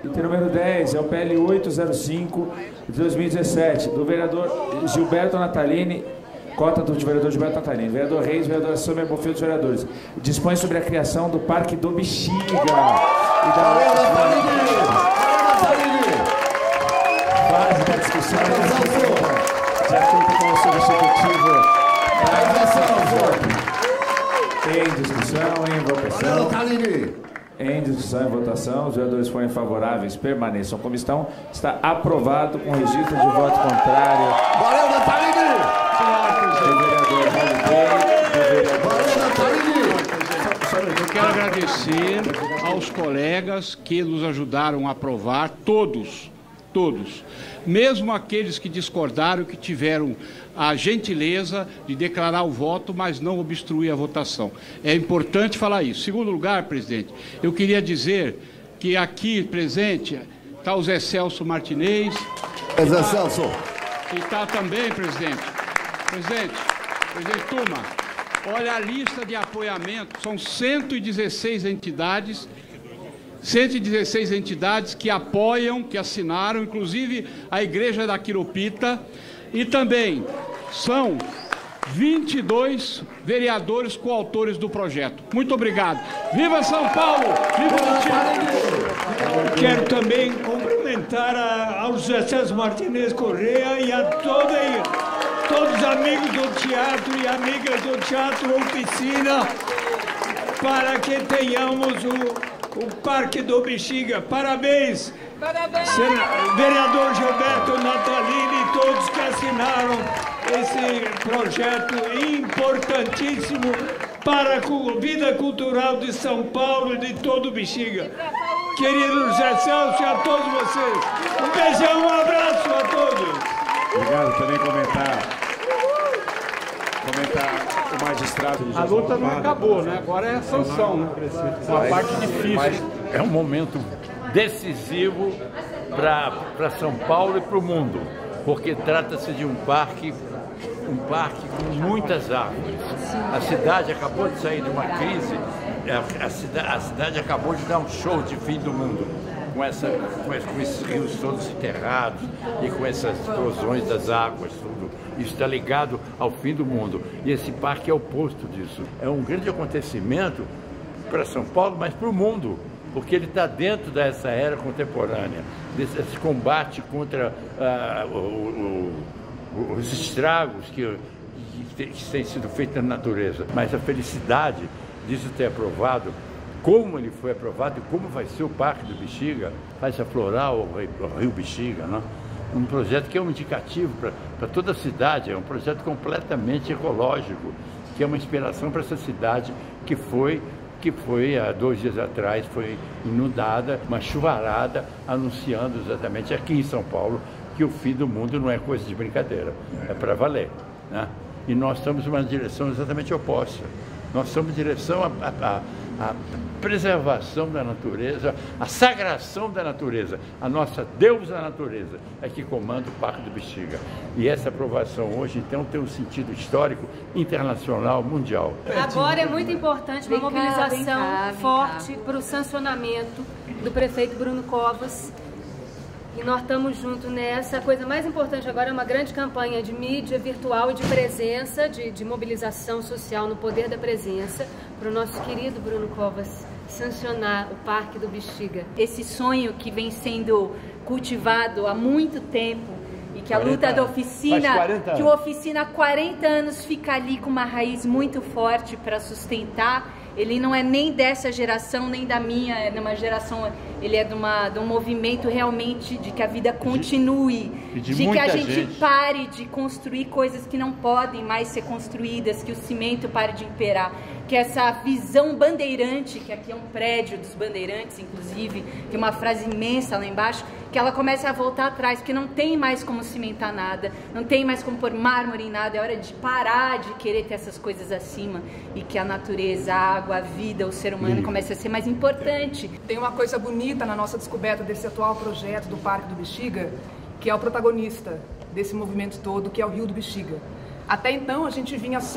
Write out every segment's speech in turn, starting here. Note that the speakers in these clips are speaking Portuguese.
Item número 10 é o PL 805 de 2017, do vereador Gilberto Natalini, cota do vereador Gilberto Natalini, vereador Reis, vereador Sônia Bonfim dos vereadores. Dispõe sobre a criação do Parque do Bexiga. Fase da discussão de acordo com o substitutivo. Em discussão, em votação. Em discussão e votação, os vereadores forem favoráveis, permaneçam como estão. Está aprovado com registro de voto contrário. Valeu, Natalini! Do vereador Natalini. Eu quero agradecer aos colegas que nos ajudaram a aprovar, todos, mesmo aqueles que discordaram, que tiveram a gentileza de declarar o voto, mas não obstruir a votação. É importante falar isso. Em segundo lugar, presidente, eu queria dizer que aqui presente está o Zé Celso Martinez. Zé Celso. E está também, presidente Tuma, olha a lista de apoiamento, são 116 entidades que apoiam, que assinaram, inclusive a Igreja da Quiropita, e também são 22 vereadores coautores do projeto. Muito obrigado. Viva São Paulo! Viva o teatro! Quero também cumprimentar ao José Celso Martinez Correia e a todos os amigos do teatro e amigas do Teatro Oficina, para que tenhamos o Parque do Bexiga. Parabéns, vereador Gilberto Natalini e todos que assinaram esse projeto importantíssimo para a vida cultural de São Paulo e de todo o Bexiga. Querido José Celso e a todos vocês, um beijão, um abraço a todos. Obrigado. Também comentar o magistrado. A luta não acabou, né? Agora é a sanção, né? É uma parte difícil. Mas é um momento decisivo para São Paulo e para o mundo, porque trata-se de um parque com muitas árvores. A cidade acabou de sair de uma crise, a cidade acabou de dar um show de fim do mundo, com esses rios todos enterrados e com essas explosões das águas, tudo. Isso está ligado ao fim do mundo. E esse parque é o oposto disso. É um grande acontecimento para São Paulo, mas para o mundo, porque ele está dentro dessa era contemporânea, desse combate contra os estragos que têm sido feitos na natureza. Mas a felicidade disso ter aprovado, como ele foi aprovado e como vai ser o Parque do Bexiga, faz aflorar o Rio Bexiga, né? Um projeto que é um indicativo para toda a cidade, é um projeto completamente ecológico, que é uma inspiração para essa cidade que foi há 2 dias atrás, foi inundada, uma chuvarada, anunciando exatamente aqui em São Paulo que o fim do mundo não é coisa de brincadeira, é para valer, né? E nós estamos numa direção exatamente oposta. Nós estamos em direção à preservação da natureza, à sagração da natureza. A nossa deusa natureza é que comanda o Parque do Bexiga. E essa aprovação hoje, então, tem um sentido histórico, internacional, mundial. Agora é muito importante uma mobilização forte para o sancionamento do prefeito Bruno Covas. E nós estamos juntos nessa. A coisa mais importante agora é uma grande campanha de mídia virtual e de presença, de mobilização social no poder da presença, para o nosso querido Bruno Covas sancionar o Parque do Bexiga. Esse sonho que vem sendo cultivado há muito tempo e que a luta da oficina, que a oficina há 40 anos fica ali com uma raiz muito forte para sustentar. Ele não é nem dessa geração, nem da minha, é de uma geração, ele é de um movimento realmente de que a vida continue, de que a gente pare de construir coisas que não podem mais ser construídas, que o cimento pare de imperar, que essa visão bandeirante, que aqui é um prédio dos bandeirantes, inclusive, que é uma frase imensa lá embaixo, que ela comece a voltar atrás, porque não tem mais como cimentar nada, não tem mais como pôr mármore em nada, é hora de parar de querer ter essas coisas acima e que a natureza, a água, a vida, o ser humano comece a ser mais importante. Tem uma coisa bonita na nossa descoberta desse atual projeto do Parque do Bexiga, que é o protagonista desse movimento todo, que é o Rio do Bexiga. Até então a gente vinha só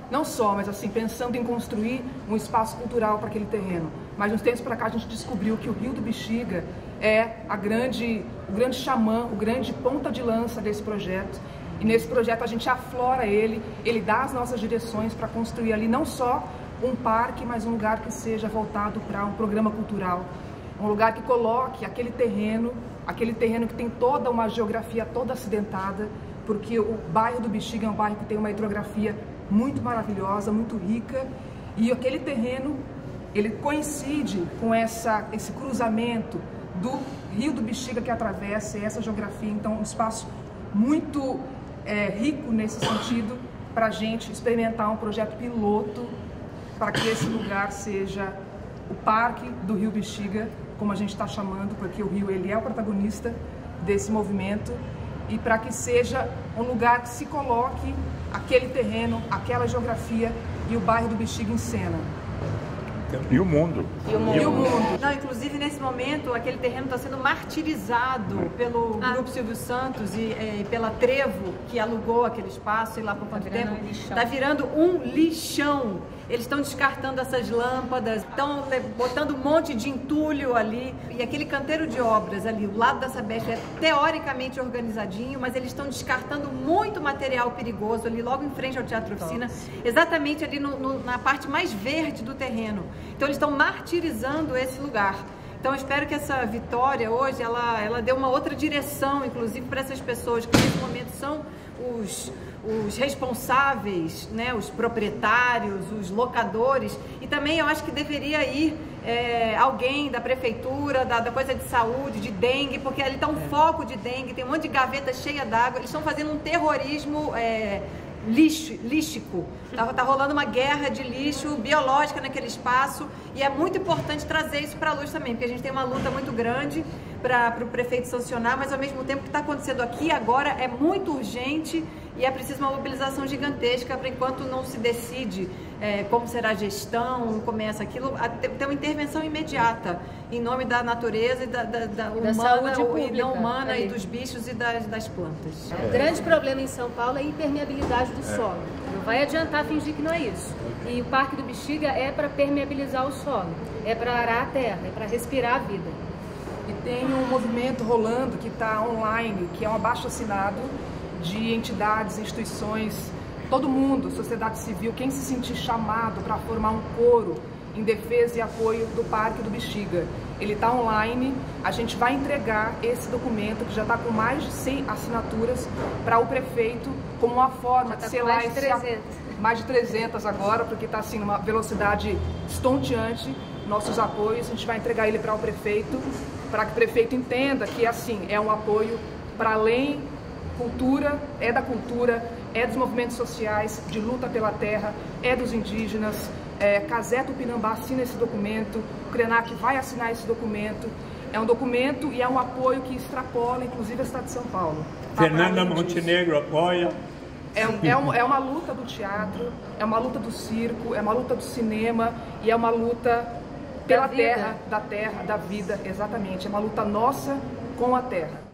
não só, mas assim, pensando em construir um espaço cultural para aquele terreno. Mas uns tempos para cá a gente descobriu que o Rio do Bexiga é o grande xamã, o grande ponta de lança desse projeto. E nesse projeto a gente aflora ele dá as nossas direções para construir ali não só um parque, mas um lugar que seja voltado para um programa cultural. Um lugar que coloque aquele terreno que tem toda uma geografia toda acidentada, porque o bairro do Bexiga é um bairro que tem uma hidrografia muito maravilhosa, muito rica, e aquele terreno, ele coincide com esse cruzamento do Rio do Bexiga que atravessa essa geografia, então um espaço muito rico nesse sentido para a gente experimentar um projeto piloto para que esse lugar seja o Parque do Rio Bexiga, como a gente está chamando, porque o rio ele é o protagonista desse movimento, e para que seja um lugar que se coloque aquele terreno, aquela geografia e o bairro do Bexiga em cena. E o mundo. E o mundo. Não, inclusive, nesse momento, aquele terreno está sendo martirizado pelo Grupo Silvio Santos e pela Trevo, que alugou aquele espaço, e lá por quanto tempo. Está virando um lixão. Eles estão descartando essas lâmpadas, estão botando um monte de entulho ali. E aquele canteiro de obras ali, o lado da Sabesp, é teoricamente organizadinho, mas eles estão descartando muito material perigoso ali, logo em frente ao Teatro Oficina, exatamente ali na parte mais verde do terreno. Então eles estão martirizando esse lugar. Então eu espero que essa vitória hoje, ela dê uma outra direção, inclusive para essas pessoas que nesse momento são os responsáveis, né, os proprietários, os locadores, e também eu acho que deveria ir alguém da prefeitura, da coisa de saúde, de dengue, porque ali está um foco de dengue, tem um monte de gaveta cheia d'água, eles estão fazendo um terrorismo lístico. Tá rolando uma guerra de lixo biológica naquele espaço, e é muito importante trazer isso para a luz também, porque a gente tem uma luta muito grande para o prefeito sancionar, mas ao mesmo tempo o que está acontecendo aqui agora é muito urgente e é preciso uma mobilização gigantesca para, enquanto não se decide como será a gestão, começa aquilo, ter uma intervenção imediata em nome da natureza e da humana e não humana ali, e dos bichos e das plantas. O grande problema em São Paulo é a impermeabilidade do solo. Não vai adiantar fingir que não é isso. E o Parque do Bexiga é para permeabilizar o solo, é para arar a terra, é para respirar a vida. E tem um movimento rolando que está online, que é um abaixo-assinado de entidades, instituições, todo mundo, sociedade civil, quem se sentir chamado para formar um coro em defesa e apoio do Parque do Bexiga. Ele está online, a gente vai entregar esse documento, que já está com mais de 100 assinaturas, para o prefeito, como uma forma de selar mais de 300 agora, porque está assim, numa velocidade estonteante, nossos apoios, a gente vai entregar ele para o prefeito, para que o prefeito entenda que assim, é um apoio para além cultura, é da cultura, é dos movimentos sociais, de luta pela terra, é dos indígenas. Casé Tupinambá assina esse documento, o Krenak vai assinar esse documento. É um documento e é um apoio que extrapola, inclusive, a cidade de São Paulo. Fernanda Montenegro apoia. É uma luta do teatro, é uma luta do circo, é uma luta do cinema e é uma luta pela terra, da vida, exatamente. É uma luta nossa com a terra.